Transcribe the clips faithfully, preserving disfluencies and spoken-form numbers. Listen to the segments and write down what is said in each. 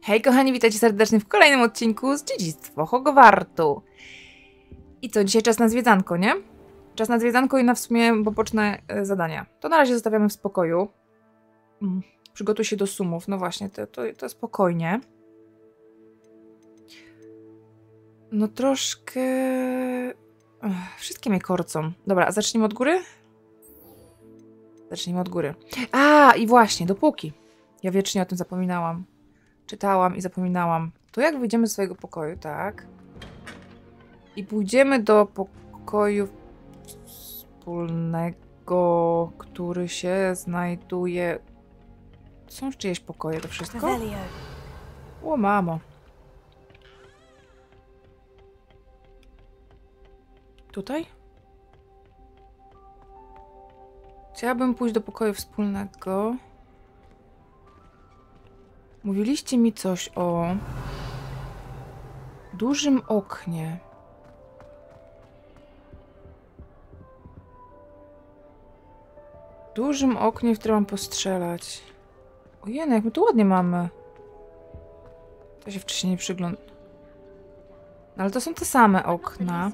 Hej kochani, witajcie serdecznie w kolejnym odcinku z Dziedzictwo Hogwartu. I co, dzisiaj czas na zwiedzanko, nie? Czas na zwiedzanko i na w sumie poboczne e, zadania. To na razie zostawiamy w spokoju. Mm, przygotuj się do sumów, no właśnie, to, to, to spokojnie. No troszkę... Ech, wszystkie mnie korcą. Dobra, a zacznijmy od góry? Zacznijmy od góry. A, i właśnie, dopóki. Ja wiecznie o tym zapominałam. Czytałam i zapominałam. To jak wyjdziemy z swojego pokoju, tak? I pójdziemy do pokoju wspólnego, który się znajduje... Są czyjeś pokoje, to wszystko? O, mamo. Tutaj? Chciałabym pójść do pokoju wspólnego. Mówiliście mi coś o dużym oknie. Dużym oknie, w którym mam postrzelać. Ojej, jak my tu ładnie mamy. To się wcześniej nie przygląda. No, ale to są te same okna.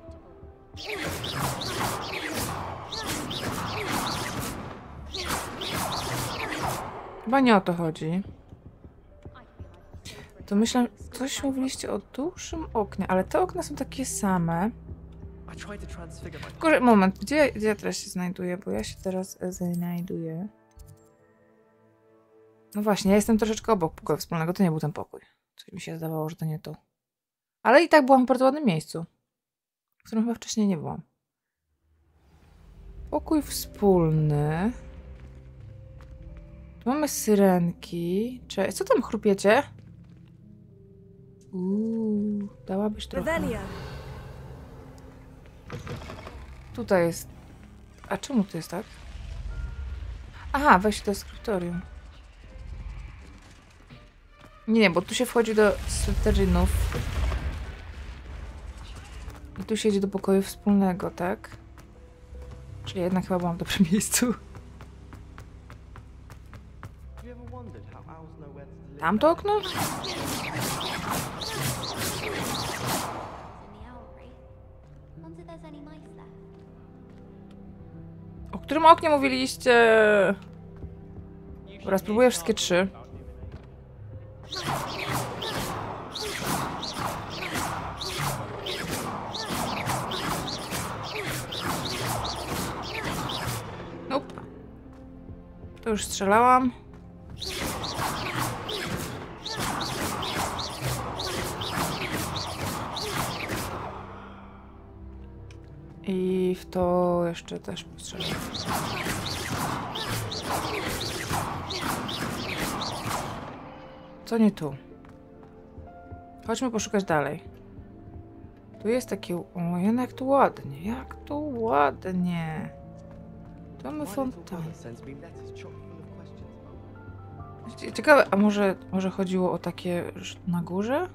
Chyba nie o to chodzi. To myślę, coś mówiliście o dużym oknie, ale te okna są takie same. Tylko, moment, gdzie, gdzie ja teraz się znajduję? Bo ja się teraz znajduję. No właśnie, ja jestem troszeczkę obok pokoju wspólnego. To nie był ten pokój. Coś mi się zdawało, że to nie to. Ale i tak byłam w bardzo ładnym miejscu, w którym chyba wcześniej nie byłam. Pokój wspólny. Tu mamy syrenki. Cześć, co tam chrupiecie? Uuu, dałabyś trochę. Tutaj jest... A czemu to jest tak? Aha, weź do skryptorium. Nie, nie, bo tu się wchodzi do Slytherinów. I tu się idzie do pokoju wspólnego, tak? Czyli jednak chyba byłam w dobrym miejscu. Tamto okno? O którym oknie mówiliście? Dobra, spróbuję wszystkie trzy. Nope. To już strzelałam. I w to jeszcze też postrzelam. Co nie tu? Chodźmy poszukać dalej. Tu jest takie... O, jak tu ładnie, jak tu ładnie. Tu mamy fontannę. Ciekawe, a może, może chodziło o takie na górze?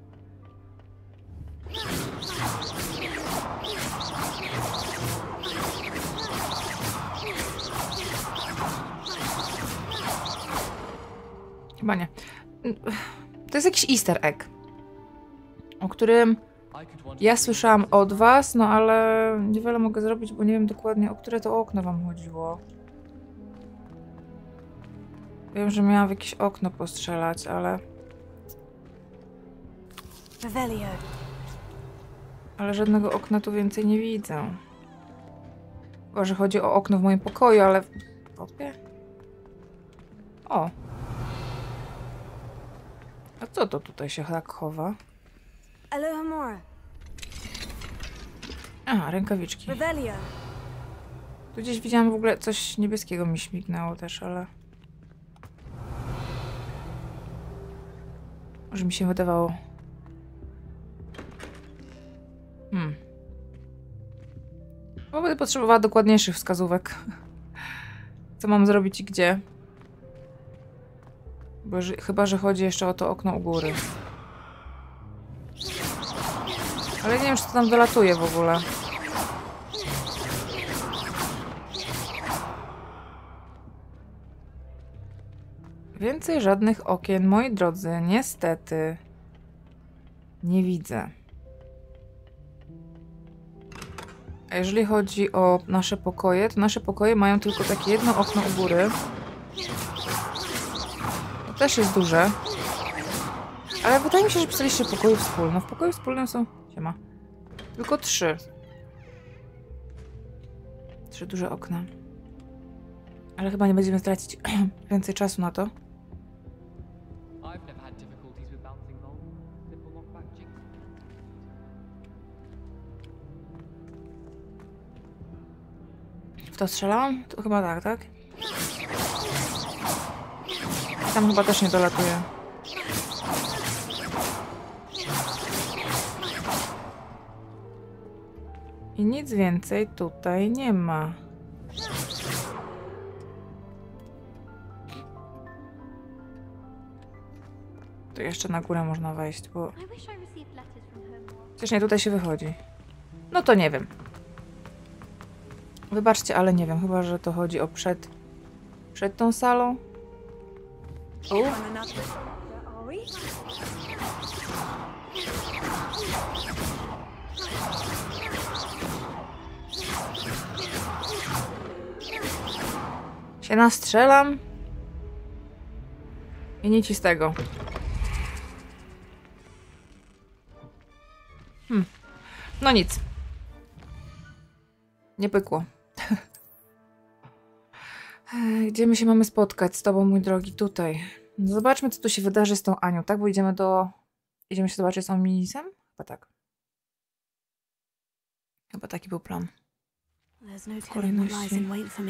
Chyba nie. To jest jakiś easter egg, o którym ja słyszałam od was, no ale niewiele mogę zrobić, bo nie wiem dokładnie, o które to okno wam chodziło. Wiem, że miałam w jakieś okno postrzelać, ale... Ale żadnego okna tu więcej nie widzę. Chyba, że chodzi o okno w moim pokoju, ale... Wątpię. O! A co to tutaj się tak chowa? Aha, rękawiczki. Tu gdzieś widziałam w ogóle coś niebieskiego mi śmignęło też, ale... Może mi się wydawało. Hmm. Bo będę potrzebowała dokładniejszych wskazówek. Co mam zrobić i gdzie. Bo że, chyba, że chodzi jeszcze o to okno u góry. Ale nie wiem, czy to tam dolatuje w ogóle. Więcej żadnych okien, moi drodzy, niestety nie widzę. A jeżeli chodzi o nasze pokoje, to nasze pokoje mają tylko takie jedno okno u góry. To też jest duże. Ale wydaje mi się, że pisaliście pokoju wspólne. W pokoju wspólnym są... Siema. Tylko trzy. Trzy duże okna. Ale chyba nie będziemy tracić więcej czasu na to. W to strzelałam? To chyba tak, tak? Tam chyba też nie dolatuje. I nic więcej tutaj nie ma. Tu jeszcze na górę można wejść, bo... Przecież nie, tutaj się wychodzi. No to nie wiem. Wybaczcie, ale nie wiem. Chyba, że to chodzi o przed... Przed tą salą. U. Się nastrzelam. I nic z tego. Hmm. No nic. Nie pykło. Gdzie my się mamy spotkać z tobą, mój drogi? Tutaj. No zobaczmy, co tu się wydarzy z tą Anią, tak? Bo idziemy do... Idziemy się zobaczyć z tą Minisem? Chyba tak. Chyba taki był plan. W kolejności.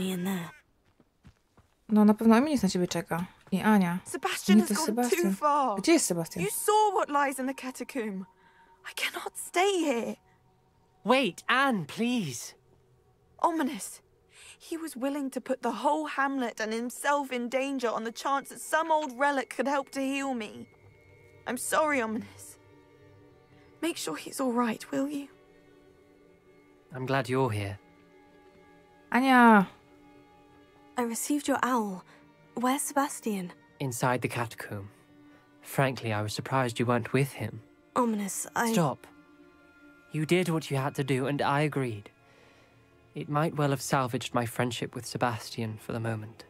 No na pewno Emilis na ciebie czeka. I Ania. Sebastian Nie, has to jest gone Sebastian. too far. Gdzie jest Sebastian? You saw what lies in the catacomb. I cannot stay here. Wait, Anne, please. Ominous. He was willing to put the whole hamlet and himself in danger on the chance that some old relic could help to heal me. I'm sorry, Ominous. Make sure he's all right, will you? I'm glad you're here. Ania! I received your owl. Where's Sebastian? Inside the catacomb. Frankly, I was surprised you weren't with him. Ominous, I... Stop. You did what you had to do, and I agreed. It might well have salvaged my friendship with Sebastian for the moment.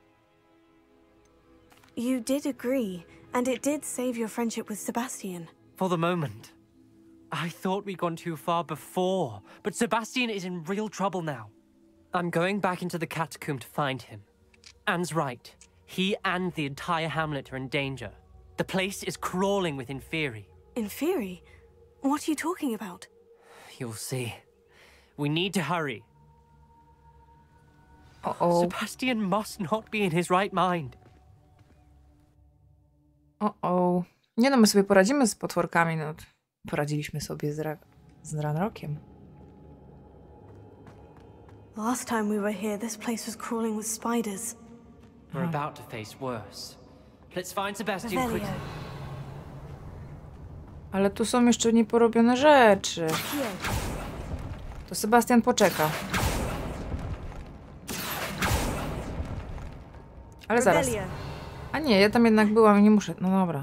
You did agree, and it did save your friendship with Sebastian. For the moment. I thought we'd gone too far before, but Sebastian is in real trouble now. I'm going back into the catacomb to find him. Anne's right. He and the entire hamlet are in danger. The place is crawling with Inferi. Inferi? What are you talking about? You'll see. We need to hurry. Uh-oh. Sebastian must not be in his right mind. O-o. Nie no, my sobie poradzimy z potworkami, no. Poradziliśmy sobie z, ra z Ranrokiem. Last time we were here, this place was crawling with spiders. We're about to face worse. Let's find Sebastian Revelio. quickly. Ale tu są jeszcze nieporobione rzeczy. Here. To Sebastian poczeka. Ale zaraz. Revelio. A nie, ja tam jednak byłam i nie muszę. No dobra.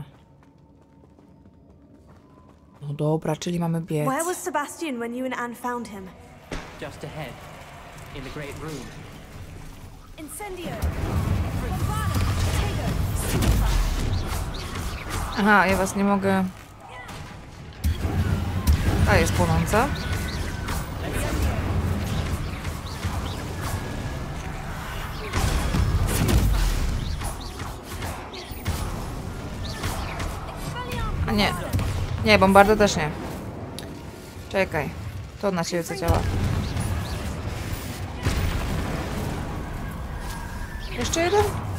No dobra, czyli mamy biec. Where was Sebastian when you and Anne found him? Just ahead. In the great room. Incendio. Aha, ja was nie mogę... Ta jest płonąca. A nie. Nie, bombarda też nie. Czekaj. To na siebie co działa. Jeszcze jeden?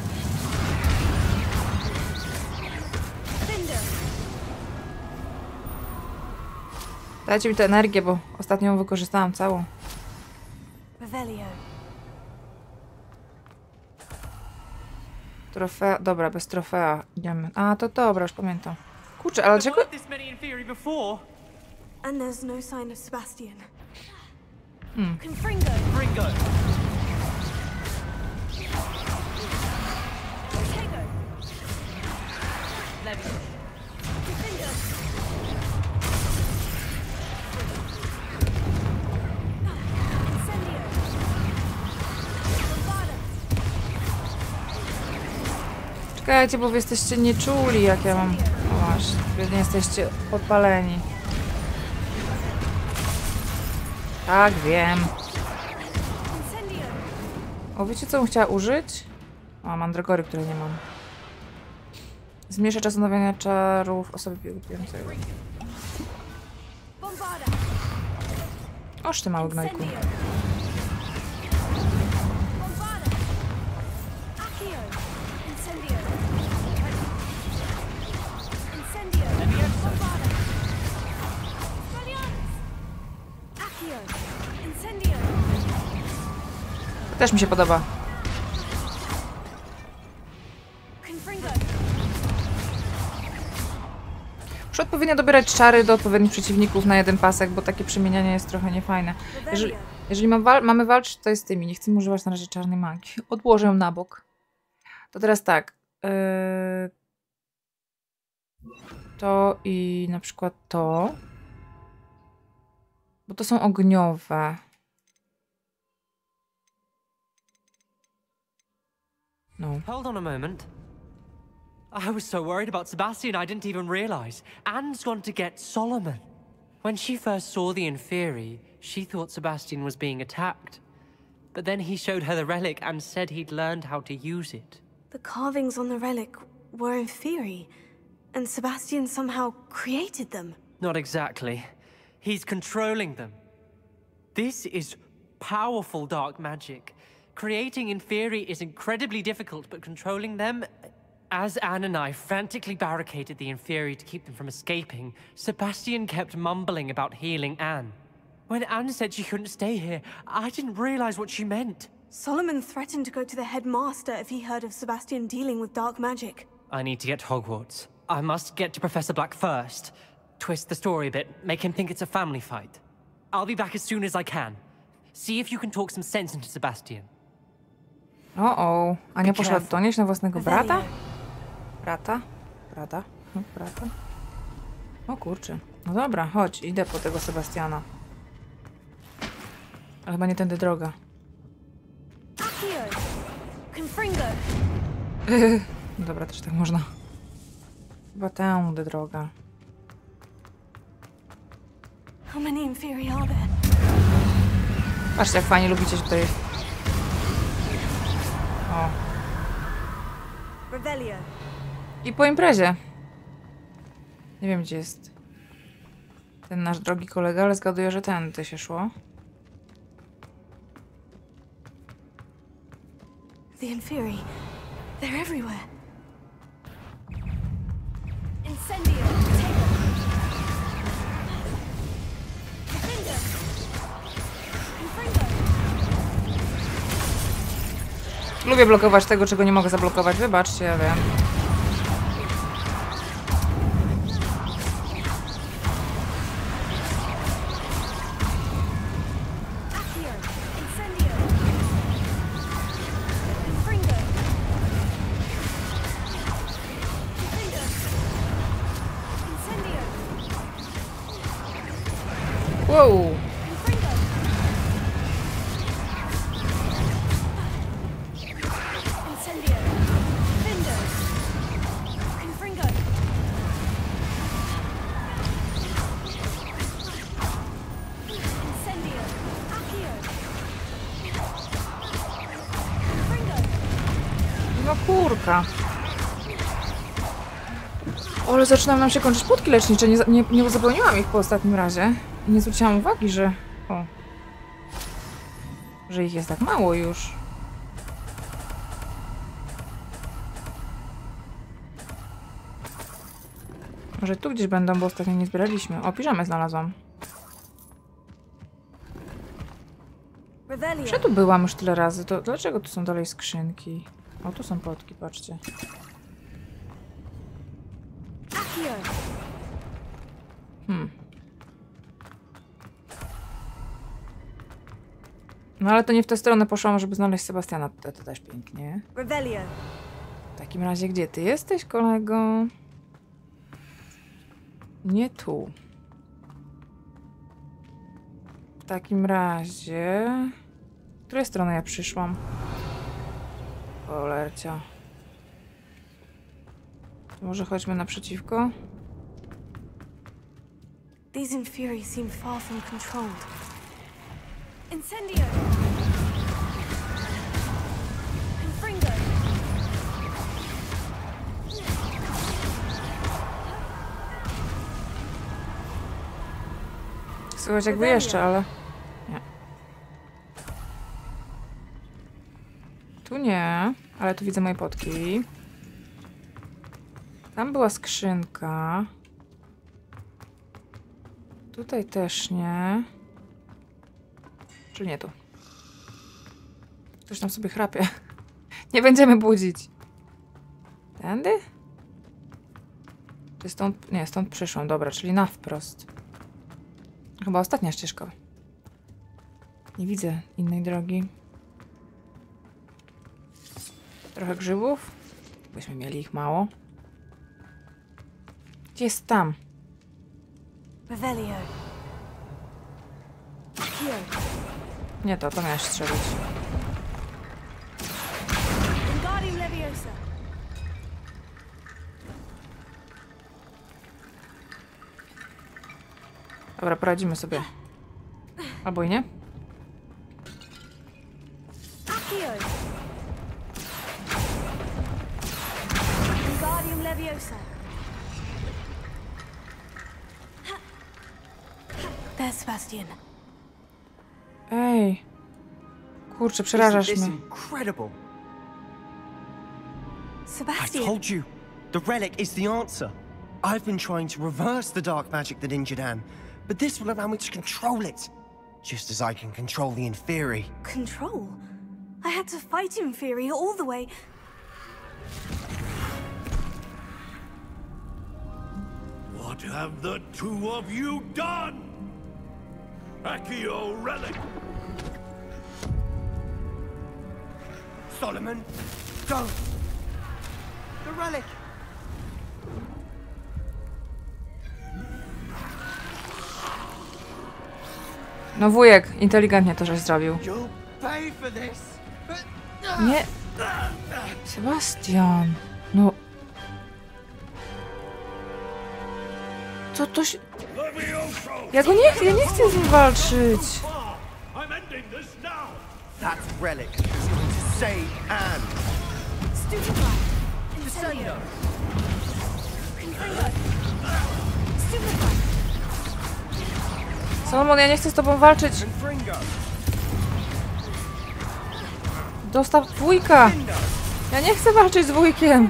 Dajcie mi tę energię, bo ostatnio ją wykorzystałam całą. Revelio. Trofea. Dobra, bez trofea idziemy. A, to dobra, już pamiętam. Kurczę, ale dlaczego... And there's no sign of Sebastian. Hmm. Confringo. Ringo. Tego. Czekajcie, bo wy jesteście nieczuli, jak ja mam... O właśnie, wy nie jesteście podpaleni. Tak, wiem. O, wiecie co bym chciała użyć? O, mandragory, której nie mam. Zmniejsza czas odnawiania czarów osoby biegającej. Oż ty, mały gnojku. Też mi się podoba. Muszę odpowiednio dobierać czary do odpowiednich przeciwników na jeden pasek, bo takie przemienianie jest trochę niefajne. Jeżeli, jeżeli mam wal mamy walczyć, to jest z tymi. Nie chcemy używać na razie czarnej magii. Odłożę ją na bok. To teraz tak. Yy... To i na przykład to. Bo to są ogniowe. No. Hold on a moment. I was so worried about Sebastian I didn't even realize. Anne's gone to get Solomon. When she first saw the Inferi, she thought Sebastian was being attacked. But then he showed her the relic and said he'd learned how to use it. The carvings on the relic were Inferi, and Sebastian somehow created them. Not exactly. He's controlling them. This is powerful dark magic. Creating Inferi is incredibly difficult, but controlling them... As Anne and I frantically barricaded the Inferi to keep them from escaping, Sebastian kept mumbling about healing Anne. When Anne said she couldn't stay here, I didn't realize what she meant. Solomon threatened to go to the headmaster if he heard of Sebastian dealing with dark magic. I need to get to Hogwarts. I must get to Professor Black first. Twist the story a bit, make him think it's a family fight. I'll be back as soon as I can. See if you can talk some sense into Sebastian. O, o. A nie poszedł donieść na własnego brata? Brata? Brata? No, brata? O kurczę. No dobra, chodź, idę po tego Sebastiana. Ale chyba nie tędy droga. No dobra, też tak można. Chyba tędy droga. How many Inferi are there? Patrzcie, jak fajnie lubicie tutaj. O. Revelio. I po imprezie. Nie wiem, gdzie jest ten nasz drogi kolega, ale zgaduję, że tędy się szło. The Inferi. They're everywhere. Incendio. Lubię blokować tego, czego nie mogę zablokować. Wybaczcie, ja wiem. Wow. No kurka. O, ale zaczynają nam się kończyć płotki lecznicze. Nie, nie, nie uzupełniłam ich po ostatnim razie. I nie zwróciłam uwagi, że... O. Że ich jest tak mało już. Może tu gdzieś będą, bo ostatnio nie zbieraliśmy. O, piżamę znalazłam. Że tu byłam już tyle razy. To dlaczego tu są dalej skrzynki? O, tu są płotki, patrzcie. Hmm. No ale to nie w tę stronę poszłam, żeby znaleźć Sebastiana. To, to też pięknie. W takim razie, gdzie ty jesteś, kolego? Nie tu. W takim razie... Z której strony ja przyszłam? Cholercia. Może chodźmy naprzeciwko? These Inferi seem far from controlled. Incendio! Confringo! Słychać jakby jeszcze, ale... Nie. Tu nie, ale tu widzę moje potki. Tam była skrzynka. Tutaj też nie. Czy nie tu? Ktoś tam sobie chrapie. Nie będziemy budzić. Tędy? Czy stąd? Nie, stąd przyszłam. Dobra, czyli na wprost. Chyba ostatnia ścieżka. Nie widzę innej drogi. Trochę grzybów. Byśmy mieli ich mało. Gdzie jest tam? Revelio. Here. Nie to, to miałeś strzelić. Wingardium Leviosa! Dobra, poradzimy sobie. Albo i nie. Accio! Wingardium Leviosa! There's Sebastian. Ej. Kurczę, przerażasz Isn't this mnie. incredible? I Sebastian. told you, the relic is the answer. I've been trying to reverse the dark magic that injured Anne, but this will allow me to control it, just as I can control the Inferi. Control? I had to fight Inferi all the way. What have the two of you done? Accio relic! Solomon, don't! The relic! No wujek, inteligentnie to żeś zrobił. You'll pay for this! Nie. Sebastian. No. Co to się... Levioso! Ja go nie chcę, ja nie chcę z nim walczyć. I'm ending this now! That relic is going to save Anne! Stupefy! Incendio! Confringo! Stupefy! Solomon, ja nie chcę z tobą walczyć. Confringo! Dostaw wujka. Ja nie chcę walczyć z wujkiem.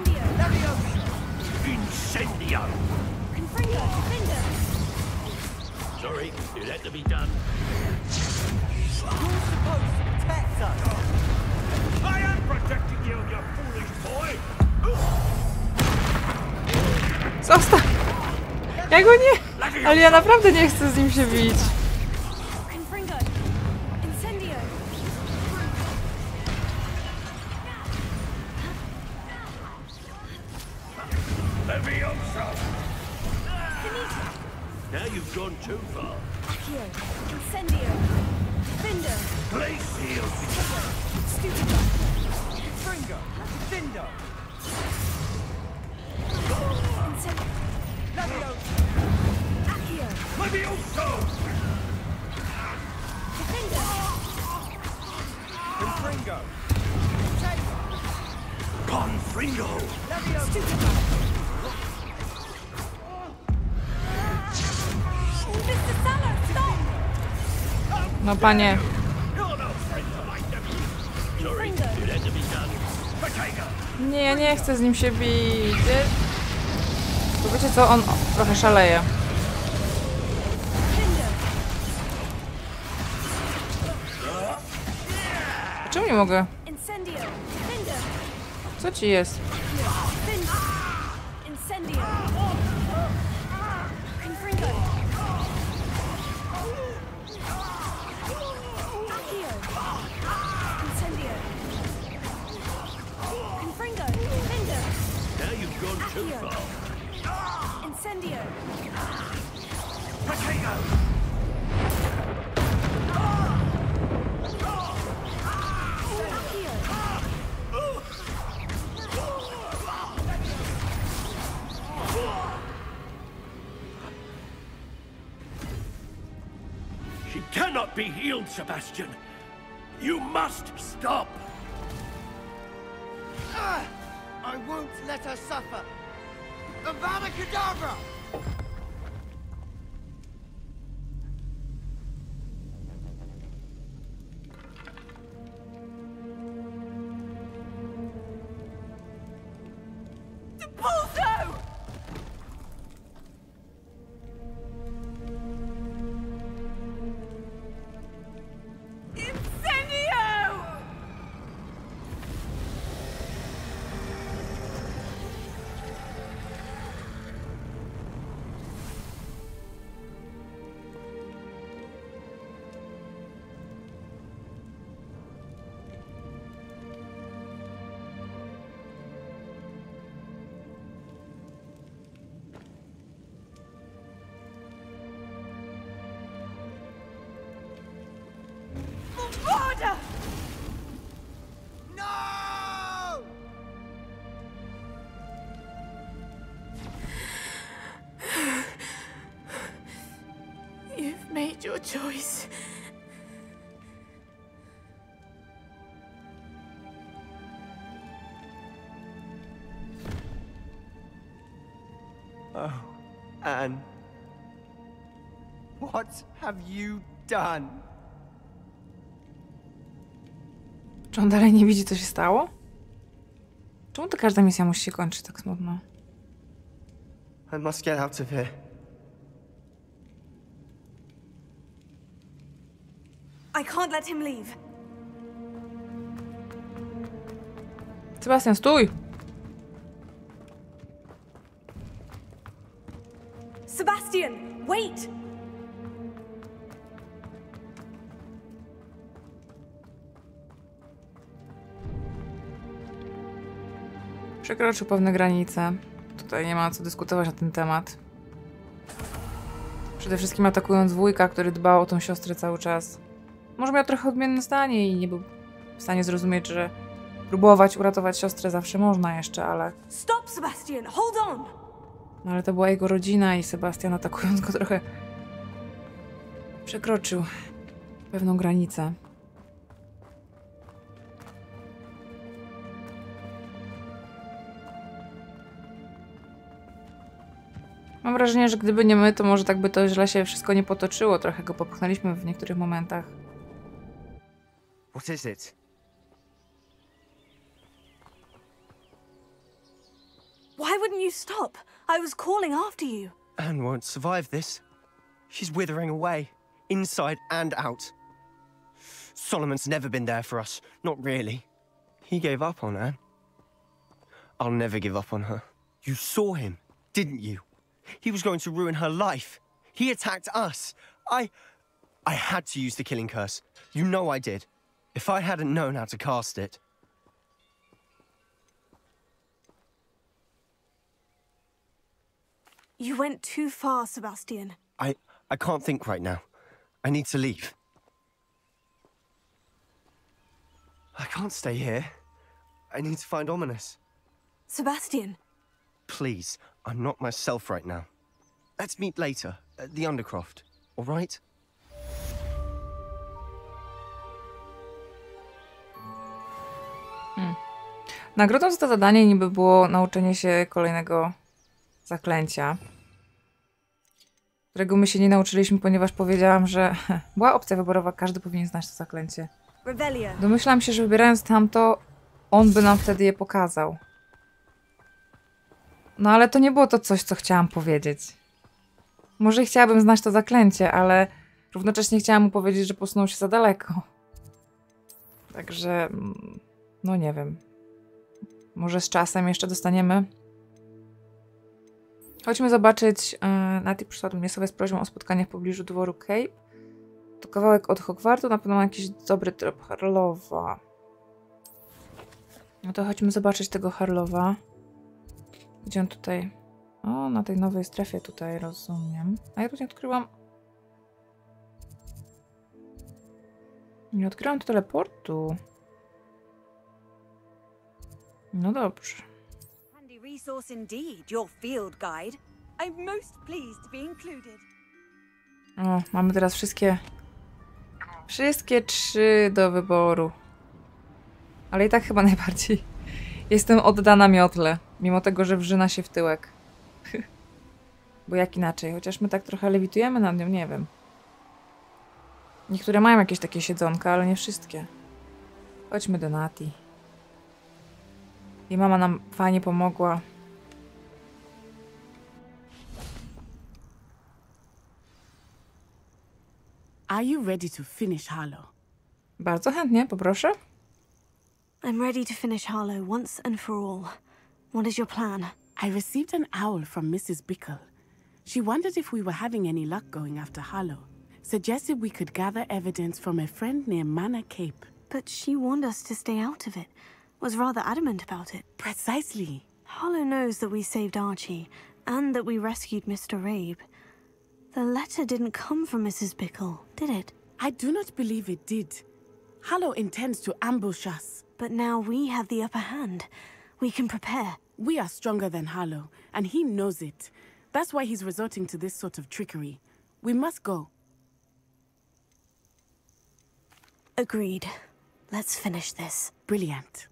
Incendio! Confringo! Defender! Sorry, it had to be done. You're supposed to protect us! I am protecting you, you foolish boy! Zostaw. Ja go nie... Ale ja naprawdę nie chcę z nim się bić. Confringo! Incendio! Levioso! Now you've gone too far. Accio! Incendio! Defender! Glacial! Stupefy! Confringo! Dindo! Incendio! Accio! Levioso! Defender! Confringo! Confringo! Stupefy! Mister Salah, stop! No panie. You're no friend of my nephew. Sorry, Confringo! it had to be done. Potato! Nie, ja nie chcę z nim się bić. Bo wiecie co? On o, trochę szaleje. Defender! Czemu nie mogę? Incendio! Defender! Co ci jest? Defender! Incendio! Confringo! Accio! Incendio! Confringo! Defender! Now you've gone too Accio! far. Incendio! She cannot be healed, Sebastian. You must stop. Ah! I won't let her suffer. Avada Kedavra! No! You've made your choice. Oh, Anne. What have you done? Czy on dalej nie widzi, co się stało? Czemu to każda misja musi się kończyć tak smutno? I must get out of here. I can't let him leave. Sebastian, stój! Sebastian, wait! Przekroczył pewne granice. Tutaj nie ma co dyskutować na ten temat. Przede wszystkim atakując wujka, który dbał o tą siostrę cały czas. Może miał trochę odmienne zdanie i nie był w stanie zrozumieć, że próbować uratować siostrę zawsze można jeszcze, ale... Stop, Sebastian! Hold on! No ale to była jego rodzina i Sebastian, atakując go, trochę przekroczył pewną granicę. Mam wrażenie, że gdyby nie my, to może tak by to źle się wszystko nie potoczyło. Trochę go popchnęliśmy w niektórych momentach. What is it? Why wouldn't you stop? I was calling after you. Anne won't survive this. She's withering away, inside and out. Solomon's never been there for us. Not really. He gave up on Anne. I'll never give up on her. You saw him, didn't you? He was going to ruin her life. He attacked us. I... I had to use the killing curse. You know I did. If I hadn't known how to cast it... You went too far, Sebastian. I... I can't think right now. I need to leave. I can't stay here. I need to find Ominous. Sebastian. Please, I'm not myself right now. Let's meet later, at the Undercroft, all right? Hmm. Nagrodą za to zadanie niby było nauczenie się kolejnego zaklęcia, którego my się nie nauczyliśmy, ponieważ powiedziałam, że była opcja wyborowa, każdy powinien znać to zaklęcie. Revelia. Domyślam się, że wybierając tamto, on by nam wtedy je pokazał. No ale to nie było to coś, co chciałam powiedzieć. Może chciałabym znać to zaklęcie, ale równocześnie chciałam mu powiedzieć, że posunął się za daleko. Także, no nie wiem. Może z czasem jeszcze dostaniemy. Chodźmy zobaczyć. Yy, Nati przyszła do mnie sobie z prośbą o spotkanie w pobliżu dworu Cape. To kawałek od Hogwartu, na pewno ma jakiś dobry trop Harlowa. No to chodźmy zobaczyć tego Harlowa. Gdzie on tutaj? O, na tej nowej strefie tutaj, rozumiem. A ja tu nie odkryłam Nie odkryłam tu teleportu. No dobrze. Handy resource indeed, your field guide. I'm most pleased to be included. O, mamy teraz wszystkie... Wszystkie trzy do wyboru. Ale i tak chyba najbardziej jestem oddana miotle. Mimo tego, że wrzyna się w tyłek. Bo jak inaczej? Chociaż my tak trochę lewitujemy nad nią, nie wiem. Niektóre mają jakieś takie siedzonka, ale nie wszystkie. Chodźmy do Nati. Jej mama nam fajnie pomogła. Are you ready to finish Harlow? Bardzo chętnie, poproszę. I'm ready to finish Harlow once and for all. What is your plan? I received an owl from Missus Bickle. She wondered if we were having any luck going after Harlow. Suggested we could gather evidence from a friend near Manor Cape. But she warned us to stay out of it. Was rather adamant about it. Precisely. Harlow knows that we saved Archie, and that we rescued Mister Rabe. The letter didn't come from Missus Bickle, did it? I do not believe it did. Harlow intends to ambush us. But now we have the upper hand. We can prepare. We are stronger than Harlow, and he knows it. That's why he's resorting to this sort of trickery. We must go. Agreed. Let's finish this. Brilliant.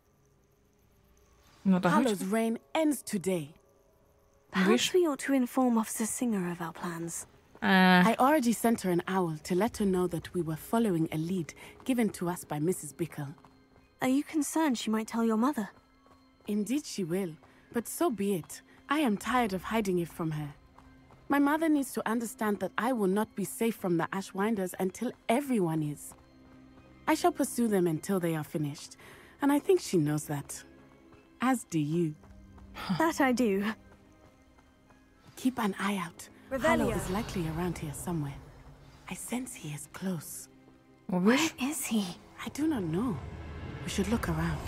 No to chodź. Harlow's reign ends today. Perhaps we ought to inform Officer Singer of our plans. Eee, I already sent her an owl to let her know that we were following a lead given to us by Missus Bickle. Are you concerned she might tell your mother? Indeed she will, but so be it. I am tired of hiding it from her. My mother needs to understand that I will not be safe from the Ashwinders until everyone is. I shall pursue them until they are finished, and I think she knows that. As do you. That I do. Keep an eye out. Revelio. Harlow is likely around here somewhere. I sense he is close. mówisz? Where is he? I do not know. We should look around.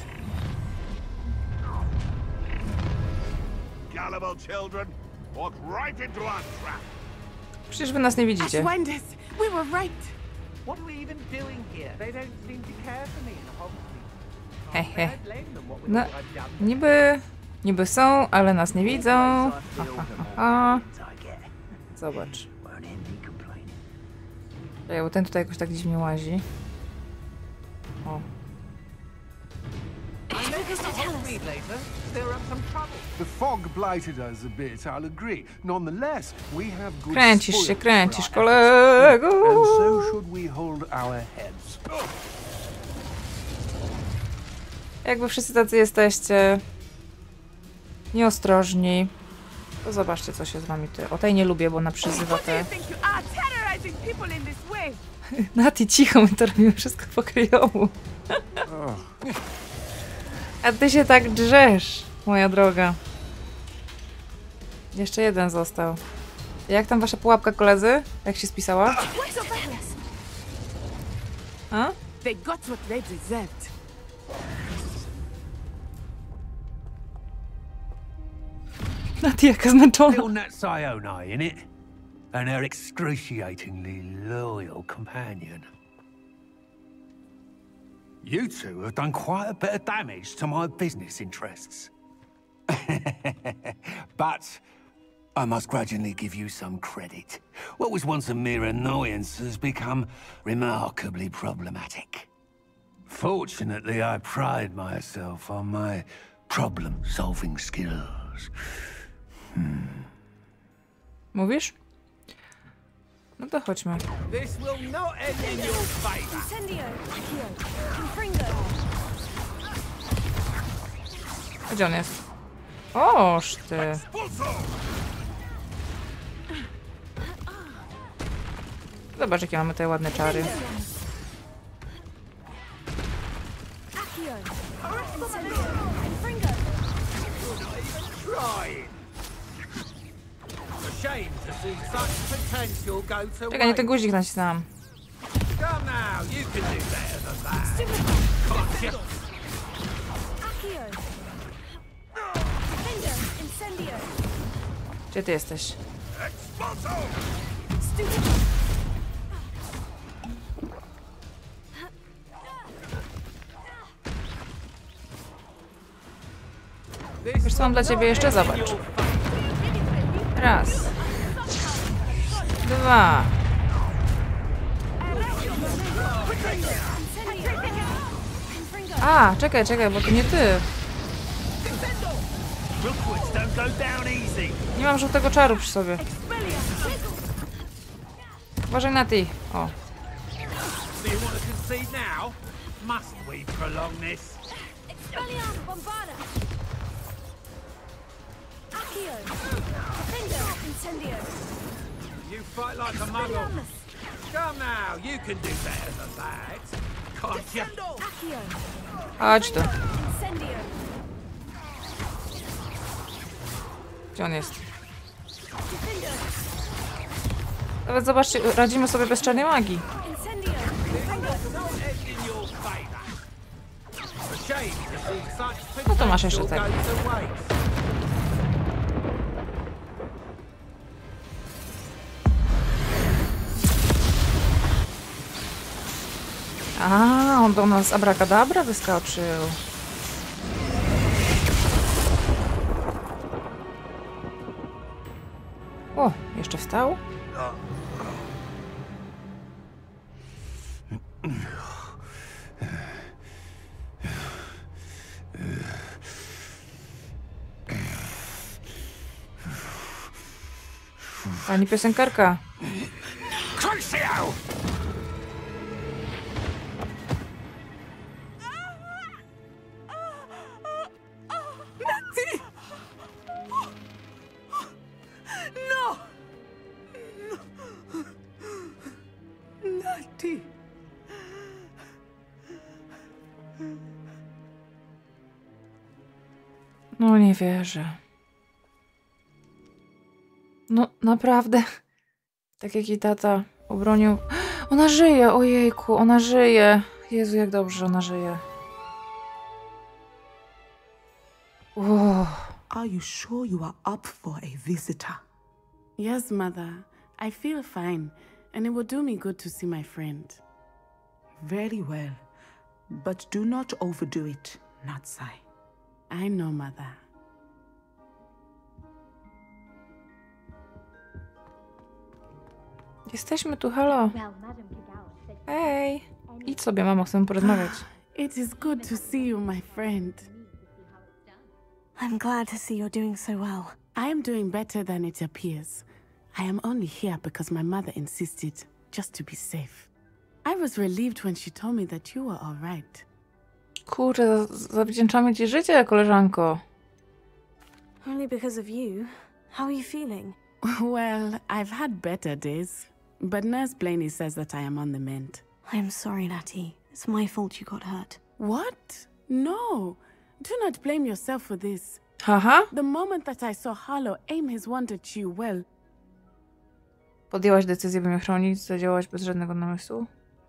Gullible children, walk right into our trap. Przecież wy nas nie widzicie. Ashwinders, we were right. What are we even doing here? They don't seem to care for me in Hogsmeade. Hehe. I don't blame them what with No, what I've done. niby, niby są, ale nas nie widzą. Ha, ha, ha, ha. Zobacz. Czekaj, bo ten tutaj jakoś tak dziwnie łazi. O. I may go to Hogsmeade later. Stir up some trouble. The fog blighted us a bit, I'll agree. Nonetheless, we have good Kręcisz się, spoils kręcisz, for our efforts. And kolego! so should we hold our heads. Jakby wszyscy tacy jesteście nieostrożni, to zobaczcie, co się z wami ty. O tej nie lubię, bo ona przyzywa te... think you are terrorizing people in this way? Nati, cicho, my to robimy wszystko po kryjomu. A ty się tak drzesz, moja droga. Jeszcze jeden został. Jak tam wasza pułapka, koledzy? Jak się spisała? A? They got what they deserved. Nati, jaka zmęczona. Little Nat Sione, innit? And her excruciatingly loyal companion. You two have done quite a bit of damage to my business interests. But I must grudgingly give you some credit. What was once a mere annoyance has become remarkably problematic. Fortunately, I pride myself on my problem-solving skills. Mówisz? No to chodźmy. This will not end in your favor. Incendio. Accio. Confringo. Gdzie on jest? Oż ty. Zobacz, jakie mamy tutaj ładne czary. Accio. Incendio. Confringo. Trying. A shame to see such potential go to Czekaj, nie ten waste. guzik nacisnąłem. Come now, you can do better than that. Gotcha. Accio. Defender. Incendio. Gdzie ty jesteś? Stupid. Wiesz co mam dla ciebie jeszcze? Zobacz. Raz. Dwa. A, czekaj, czekaj, bo to nie ty. Nie mam żółtego czaru przy sobie. Uważaj na ty. O. You fight like a muggle. Come now, you can do better than that. Can't you? Chodź tu. Gdzie on jest? Nawet zobaczcie, radzimy sobie bez czarnej magii. No to masz jeszcze tego. A, on do nas abracadabra wyskoczył. O, jeszcze wstał? Pani piosenkarka. No nie wierzę. No naprawdę. Tak jak jej tata obronił. Ona żyje, ojejku, ona żyje. Jezu, jak dobrze, ona żyje. Wow. Are you sure you are up for a visitor? Yes, Mother. I feel fine, and it will do me good to see my friend. Very well. But do not overdo it, Natsai. I know, Mother. Jesteśmy tu, halo. Hej. Idź sobie, mamo, chcę porozmawiać. It is good to see you, my friend. I'm glad to see you're doing so well. I am doing better than it appears. I am only here because my mother insisted, just to be safe. I was relieved when she told me that you were all right. Kurde, zawdzięczamy ci życie, koleżanko. Only because of you. How are you feeling? Well, I've had better days, but Nurse Blaney says that I am on the mend. I'm sorry, Natty. It's my fault you got hurt. What? No. Do not blame yourself for this. Haha. The moment that I saw Harlow aim his wand at you, well... Podjęłaś decyzję, by mnie chronić, zadziałaś bez żadnego namysłu?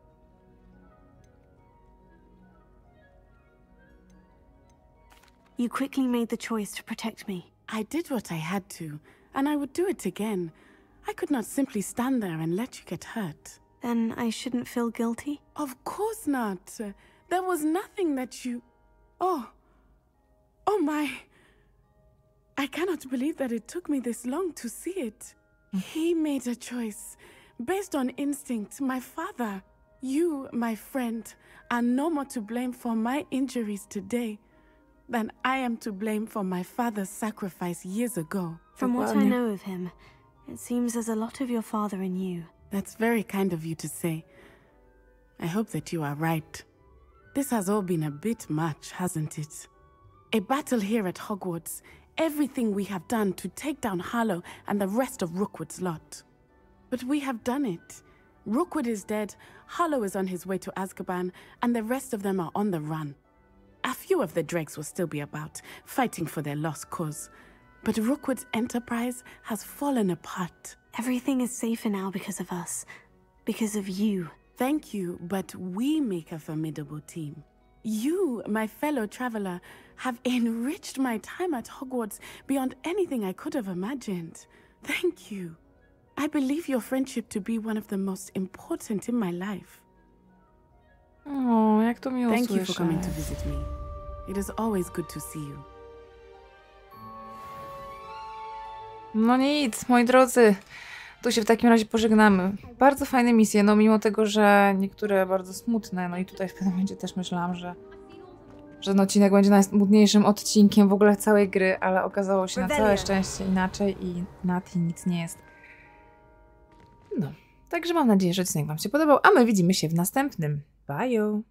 You quickly made the choice to protect me. I did what I had to, and I would do it again. I could not simply stand there and let you get hurt. Then I shouldn't feel guilty? Of course not. There was nothing that you... Oh. Oh my. I cannot believe that it took me this long to see it. He made a choice based on instinct. My father, you, my friend, are no more to blame for my injuries today than I am to blame for my father's sacrifice years ago. From what I know of him, it seems there's a lot of your father in you. That's very kind of you to say. I hope that you are right. This has all been a bit much, hasn't it? A battle here at Hogwarts, everything we have done to take down Harlow and the rest of Rookwood's lot. But we have done it. Rookwood is dead, Harlow is on his way to Azkaban, and the rest of them are on the run. A few of the dregs will still be about, fighting for their lost cause. But Rookwood's enterprise has fallen apart. Everything is safer now because of us. Because of you. Thank you, but we make a formidable team. You, my fellow traveler, have enriched my time at Hogwarts beyond anything I could have imagined. Thank you. I believe your friendship to be one of the most important in my life. O, jak to miło Thank słyszeć. you for coming to visit me. It is always good to see you. No nic, moi drodzy. Tu się w takim razie pożegnamy. Bardzo fajne misje, no mimo tego, że niektóre bardzo smutne. No i tutaj w pewnym momencie też myślałam, że, że ten odcinek będzie najsmutniejszym odcinkiem w ogóle całej gry, ale okazało się na całe szczęście inaczej i Nati nic nie jest. No, także mam nadzieję, że odcinek wam się podobał, a my widzimy się w następnym. Bye!